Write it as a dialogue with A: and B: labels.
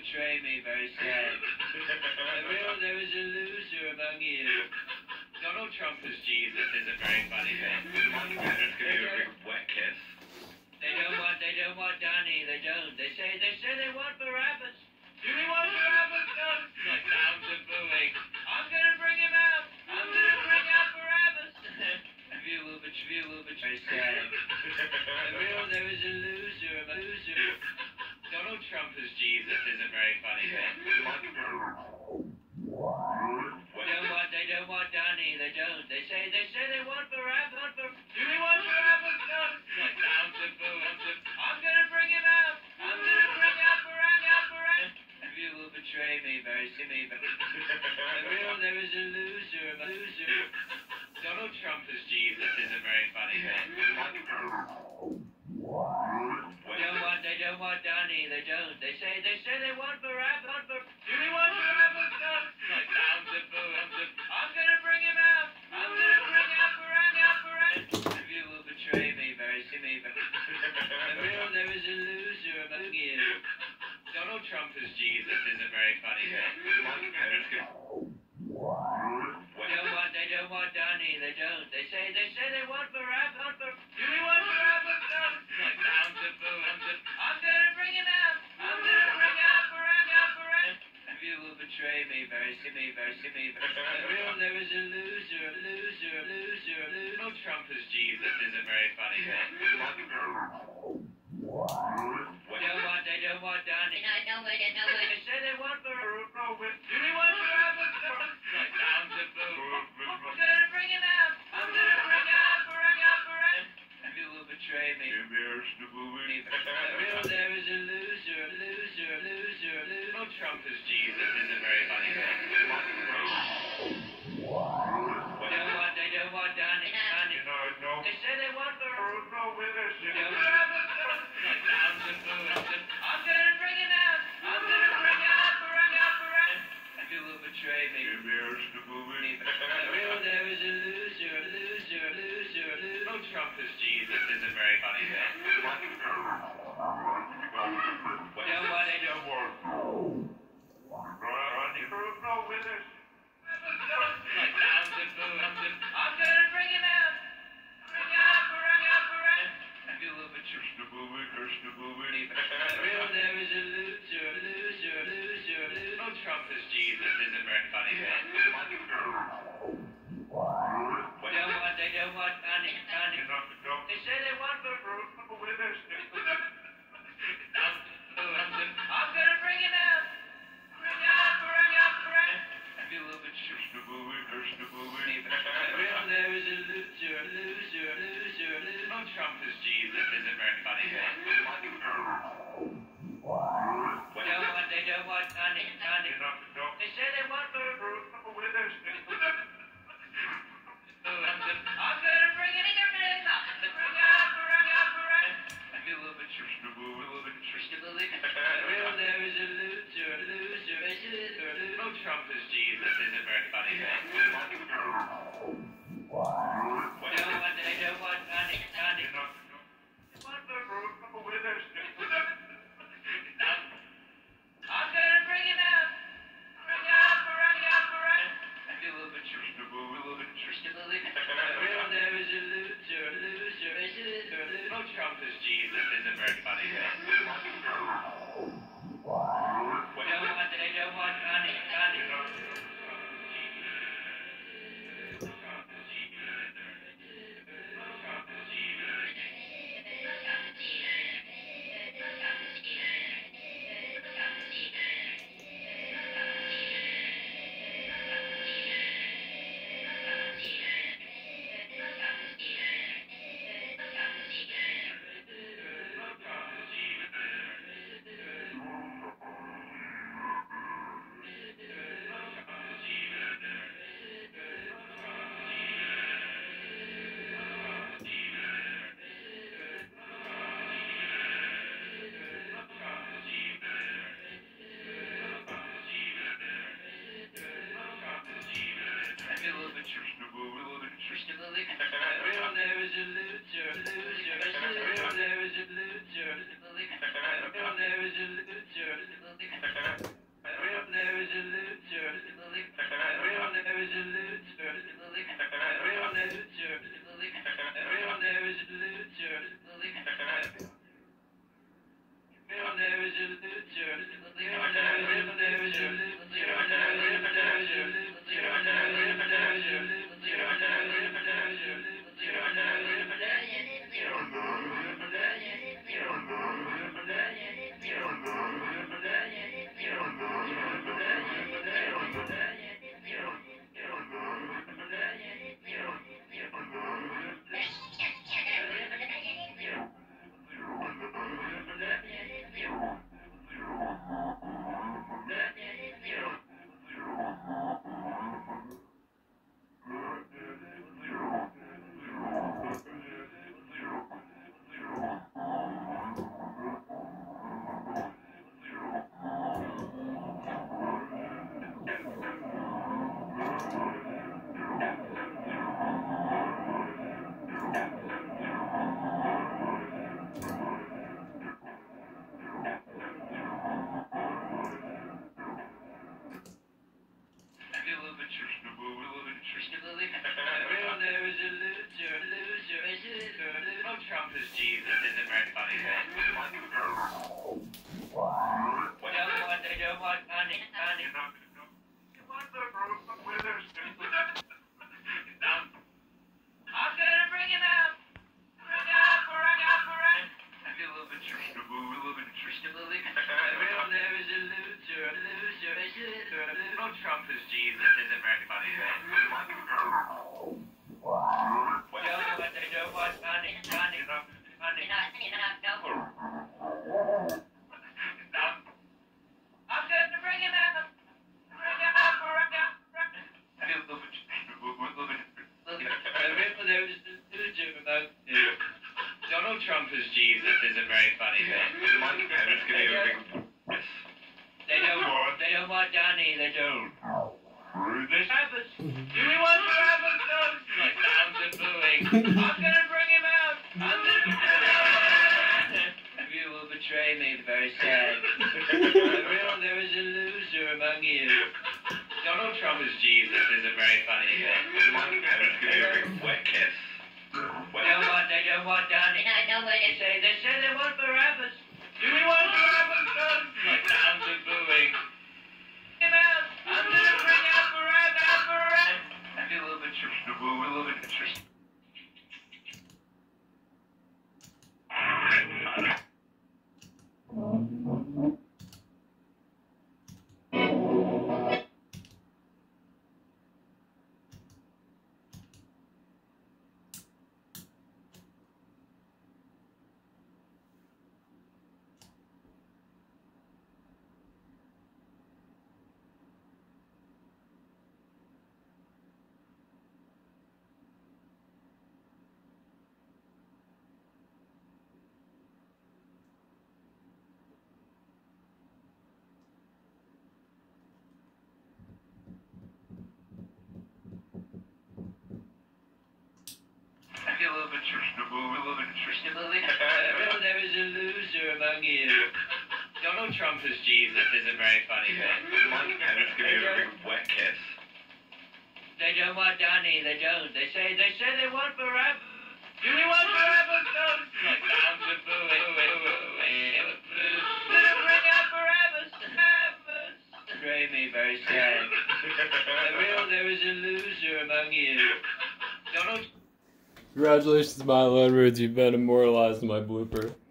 A: betray me, very sad. There is a loser among you. Donald Trump as Jesus is a very funny thing.
B: Just give you a big wet kiss.
A: They don't want Danny, they don't. They say they want Barabbas. Do we want Barabbas? No. Like sounds of booing. I'm gonna bring him out. I'm gonna bring out Barabbas. You will betray sad. There is a loser. Donald Trump as Jesus is a very funny thing. They don't want Danny, they don't. They say they want Barabbas. Do we want Barabbas? No. Like sounds of booing. I'm gonna bring him out. I'm gonna bring out Barabbas. You will betray me, very silly. There is a loser. Donald Trump as Jesus is a very funny thing. They don't want Danny, they don't. They say they want Barabbas. Do we want Barabbas? No. Like sounds of booing. I'm gonna bring him out. I'm gonna bring out Barabbas. You will betray me, very silly. There is a loser among you. Donald Trump as Jesus is a very funny thing. They don't want Danny, they don't. They say they want Barabbas. Do we want Barabbas? No. Like sounds of booing. I'm gonna bring him out. I'm gonna bring out Barabbas. You will betray me, very silly. There is a loser. Donald Trump as Jesus is a very funny thing. They don't want Danny. They say they want Barabbas. Do we want Barabbas? No. Like sounds of booing. I'm gonna bring him out. I'm gonna bring out Barabbas. You will betray me. There is a loser. Donald Trump as Jesus is a very funny thing. They don't want Danny. They say they want Barabbas. Like sounds of booing. I'm gonna bring him out. I'm gonna bring out Barabbas. You will betray me. There is a loser. Donald Trump as Jesus is a very funny thing. Like sounds of booing. I'm gonna bring him out. Bring out Barabbas. You will betray me. There is a loser. Donald Trump as Jesus is a very funny thing. They don't want Danny. They say they want Barabbas. I'm gonna bring him out. Bring out Barabbas. You will betray me. There is a loser. Donald Trump as Jesus is a very funny thing. They don't want Danny. They say they want Barabbas. I'm gonna bring him out. Bring out Barabbas. You will betray me. There is a loser. Donald Trump as Jesus is a very funny thing. They don't want Danny. They want Barabbas. I'm gonna bring him out. Bring out Barabbas. You will betray me. There is a loser. Donald Trump as Jesus is a very funny thing. They don't want Danny. There is a loser. Real, there is a loser. Oh, Trump is Jesus isn't very funny. They don't want money. I'm gonna bring him out. Bring out. I feel a little bit triste. Real, there is a loser. Oh, Trump is Jesus isn't very funny. They don't want money. I'm gonna bring him out. I feel a little bit there is a loser about Donald Trump is Jesus isn't very funny. They don't want Danny. They don't. Rabbits. Do we want rabbits? No. Like sounds and booing. I'm gonna bring him out. You will betray me. Very sad. Real, there is a loser among you. Donald Trump is Jesus isn't very funny.
B: Wet kiss.
A: They don't want Danny. They say they want Barabbas. Do we want Barabbas? No. Like sounds and booing. Him out. I'm gonna bring out Barabbas. I feel a little bit triste. A little bit triste. There is a loser among you. Donald Trump is Jesus isn't very funny.
B: Wet kiss.
A: They don't want Danny. They don't. They say they want Barabbas. Do we want Barabbas? No. Like sounds and booing. Bring out Barabbas. Betray me. Very sad. Real, there is a loser among you. Donald.
C: Congratulations, Milo and Roots, you've been immortalized in my blooper.